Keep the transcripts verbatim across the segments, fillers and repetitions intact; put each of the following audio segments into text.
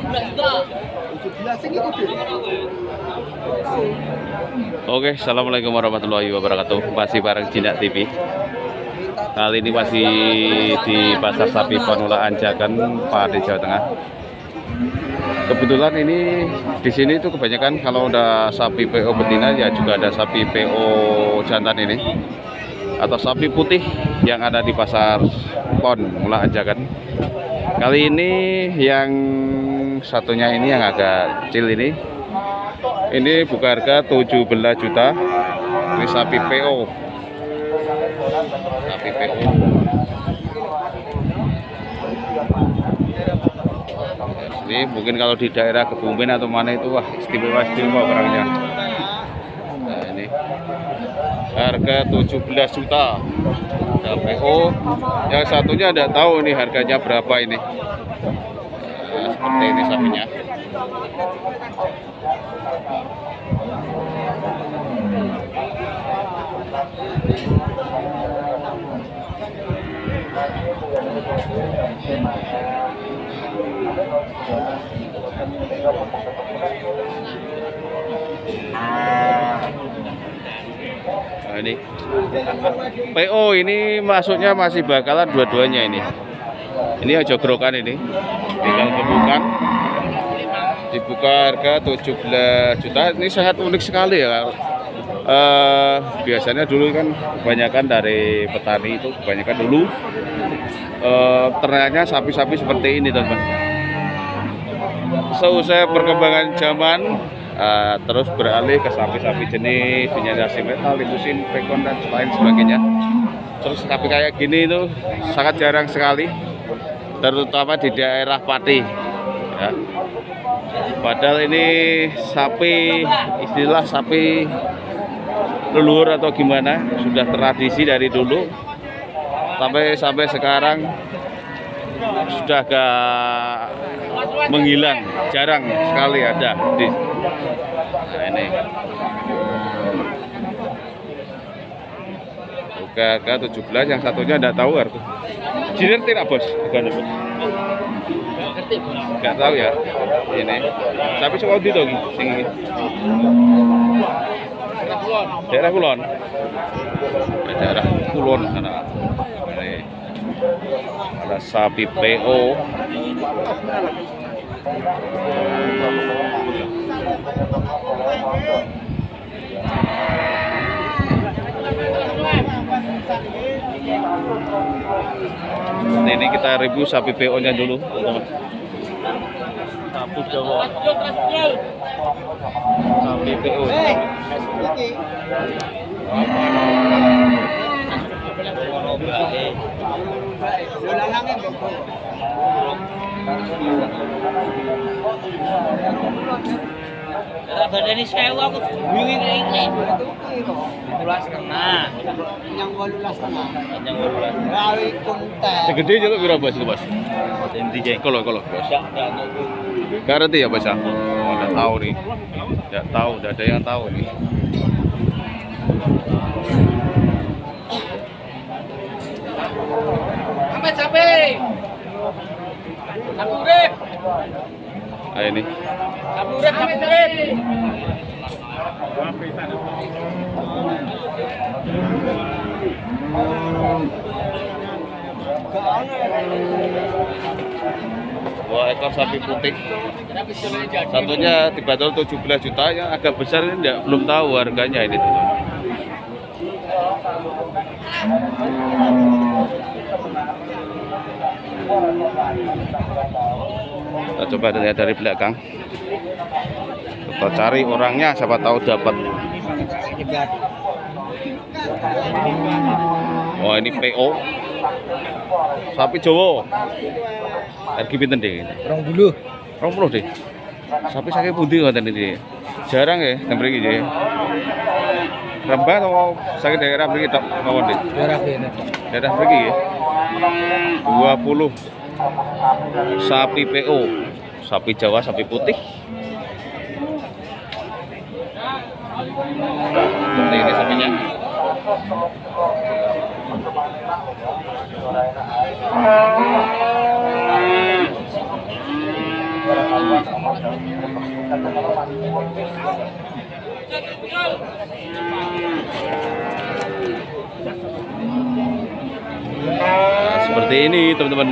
Oke, assalamualaikum warahmatullahi wabarakatuh. Masih bareng Jinak T V. Kali ini masih di Pasar Sapi Panulaan Jagan, Pati, Jawa Tengah. Kebetulan ini di sini tuh kebanyakan kalau udah sapi P O betina ya juga ada sapi P O jantan ini atau sapi putih yang ada di Pasar Pon Mulaan Jagan. Kali ini yang satunya ini yang agak kecil ini, ini buka harga tujuh belas juta. Ini sapi P O, sapi P O. Ini mungkin kalau di daerah Kebumen atau mana itu wah istimewa istimewa barangnya. Nah ini harga tujuh belas juta. Ada P O. Yang satunya tidak tahu ini harganya berapa ini. Nah, seperti ini sapinya. Nah, ini P O ini masuknya masih bakalan dua-duanya ini. Ini aja gerokan ini. Tinggal kebukan. Dibuka harga tujuh belas juta. Ini sangat unik sekali ya. Uh, biasanya dulu kan kebanyakan dari petani itu kebanyakan dulu uh, ternaknya sapi-sapi seperti ini teman-teman. Seusai perkembangan zaman uh, terus beralih ke sapi-sapi jenis penyandasi metal, limusin, pekon dan lain sebagainya. Terus sapi kayak gini itu sangat jarang sekali, terutama di daerah Pati ya. Padahal ini sapi istilah sapi leluhur atau gimana, sudah tradisi dari dulu sampai sampai sekarang sudah agak menghilang, jarang sekali ada di nah, ini. Oke, harga tujuh belas, yang satunya tidak tahu harga. Jiner tidak bos, harganya bos. Nggak tahu ya. Ini. Tapi coba di dong, sing daerah Kulon, daerah Kulon sana. Ini ada sapi P O. Ini kita review sapi P O nya dulu, teman-teman. Sapi Jawa, sapi P O. Badan ini sewa aku bingung ini. Belas setengah. Yang belas setengah. Yang belas. Kali konten. Segede juga berapa sih bos? Intinya kalau kalau bos. Garanti ya bos ya. Oh, nggak tahu nih. Nggak tahu, nggak ada yang tahu nih. Sampai sampai. Sampai. Nah, ini. Sampai sampai. Dua ekor sapi putih. Satunya dibanderol tujuh belas juta, yang agak besar ini enggak, belum tahu harganya ini tuh. Kita coba lihat dari belakang. Kita cari orangnya, siapa tahu dapat. Wah, ini P O sapi Jawa. Harga pinten deh? Rong bulu. Rong puluh deh. Sapi saking pundi ngoten iki? Jarang ya ten mriki nggih. Rembah atau saking daerah mriki tok mawon deh. Daerah kene. Daerah mriki nggih. dua puluh sapi P O. Sapi Jawa, sapi putih. Seperti ini sapinya. Nah, seperti ini teman-teman.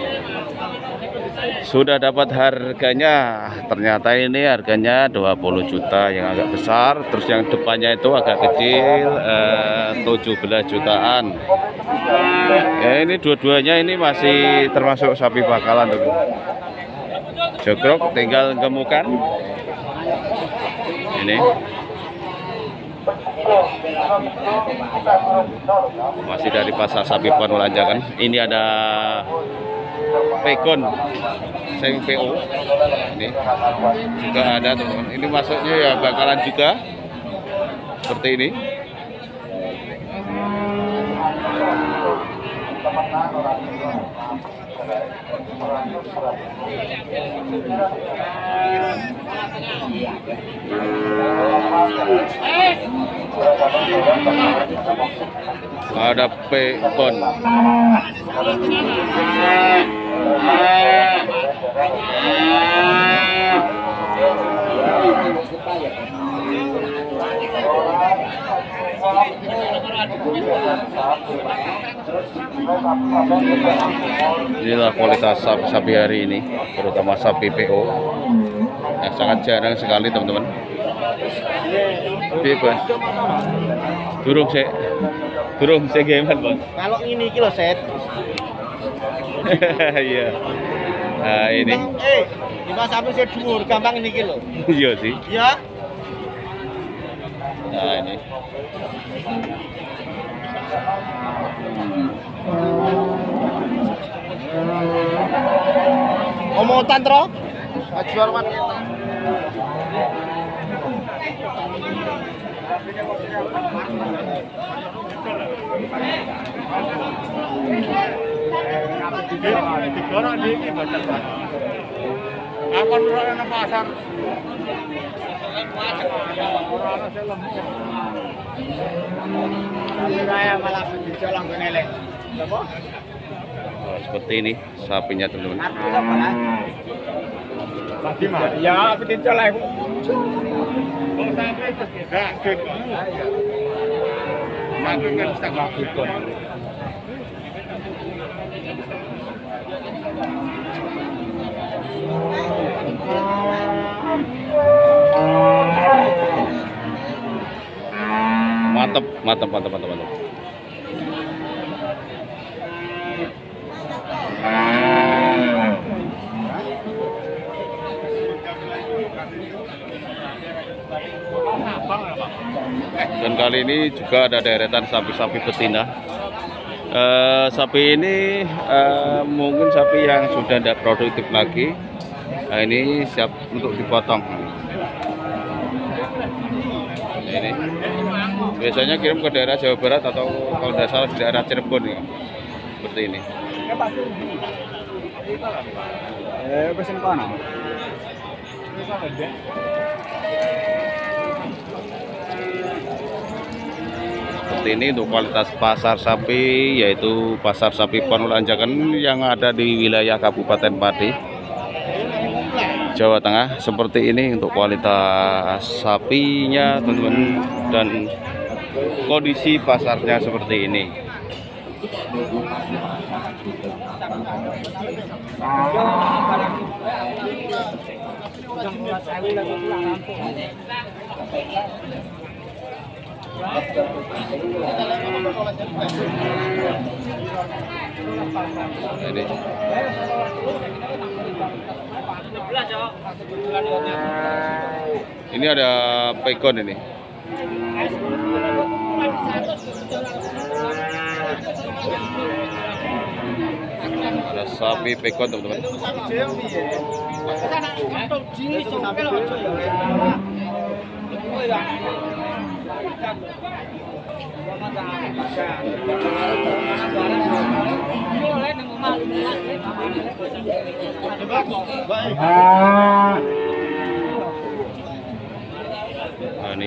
Sudah dapat harganya. Ternyata ini harganya dua puluh juta yang agak besar, terus yang depannya itu agak kecil eh, tujuh belas jutaan. Ya, ini dua-duanya ini masih termasuk sapi bakalan tuh. Jogrok tinggal gemukan. Ini masih dari pasar sapi Panulanjakan. Ini ada Pekon Seng P O, ini juga ada teman-teman. Ini masuknya ya bakalan juga seperti ini. Ada Pekon. Inilah kualitas sapi-sapi hari ini, terutama sapi P O yang sangat jarang sekali teman-teman. Bebas. Durung sih, durung sih gimana bos? Kalau ini kilo set. Iya. Nah ini. Eh, lima sapi saya dhuwur, gampang ini kilo. Iya sih. Ya. Nah ini. Omotan tro? Ajual mat. Digorok iki batal. Apa ora nang pasar? Ora ana sing lemu. Saya malah dijual nang elek. Apa? Oh, seperti ini sapinya teman-teman. Lagi mah. Ya, aku dijual aku. Wong sampe gagek. Mangke kan setengah bikon. Mantap, mantap, mantap, mantap, mantap. Dan kali ini juga ada deretan sapi-sapi betina. Uh, sapi ini uh, mungkin sapi yang sudah tidak produktif lagi. Nah, ini siap untuk dipotong. Ini biasanya kirim ke daerah Jawa Barat atau kalau tidak salah di daerah Cirebon ya. Seperti ini. Eh, pesen kono. Seperti ini untuk kualitas pasar sapi, yaitu pasar sapi Panulanjakan yang ada di wilayah Kabupaten Pati, Jawa Tengah. Seperti ini untuk kualitas sapinya teman-teman, dan kondisi pasarnya seperti ini. Ini. Ini ada Pekon ini. Ada sapi Pekon teman-teman. Nah, ini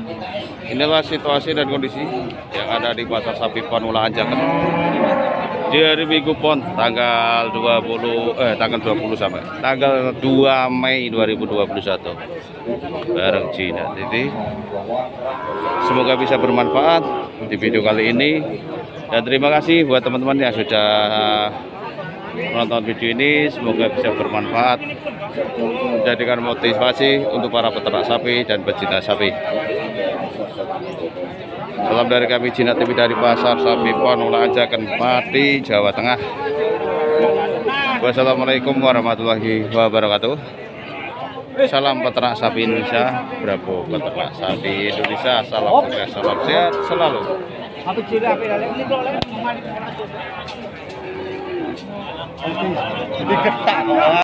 inilah situasi dan kondisi yang ada di pasar sapi Panulanjakan di hari Minggu Pon tanggal dua puluh eh tanggal dua puluh sampai tanggal dua Mei dua ribu dua puluh satu bareng Cina T V. Semoga bisa bermanfaat di video kali ini, dan terima kasih buat teman-teman yang sudah menonton video ini. Semoga bisa bermanfaat, menjadikan motivasi untuk para peternak sapi dan pecinta sapi. Salam dari kami Cina T V dari Pasar Sapi Panula Ajaken Pati, Jawa Tengah. Wassalamualaikum warahmatullahi wabarakatuh. Salam peternak sapi Indonesia, Bravo peternak sapi Indonesia. Salam sukses, salam sehat selalu. Diketak.